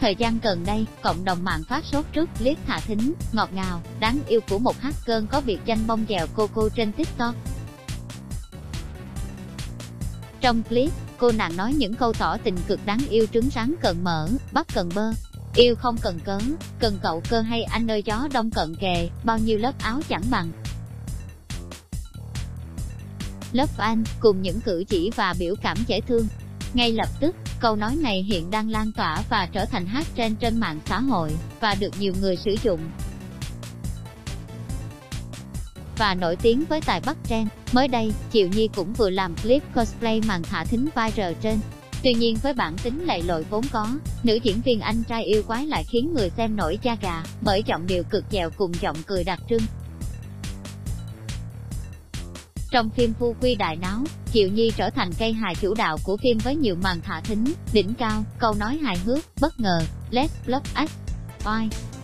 Thời gian gần đây, cộng đồng mạng phát sốt trước clip thả thính, ngọt ngào, đáng yêu của một hacker có biệt danh bông dèo Coco trên TikTok. Trong clip, cô nàng nói những câu tỏ tình cực đáng yêu trứng rắn cần mỡ, bắp cần bơ. Yêu không cần cớ, cần cậu cơ hay anh ơi gió đông cận kề, bao nhiêu lớp áo chẳng bằng. Love Anh, cùng những cử chỉ và biểu cảm dễ thương. Ngay lập tức, câu nói này hiện đang lan tỏa và trở thành hashtag trên mạng xã hội, và được nhiều người sử dụng. Và nổi tiếng với tài bắt trend, mới đây, Triệu Nhi cũng vừa làm clip cosplay màn thả thính viral trên. Tuy nhiên với bản tính lầy lội vốn có, nữ diễn viên anh trai yêu quái lại khiến người xem nổi da gà, bởi giọng điệu cực dẻo cùng giọng cười đặc trưng. Trong phim Phu Quy Đại Náo, Triệu Nhi trở thành cây hài chủ đạo của phim với nhiều màn thả thính, đỉnh cao, câu nói hài hước, bất ngờ, Let's Love Us. Why?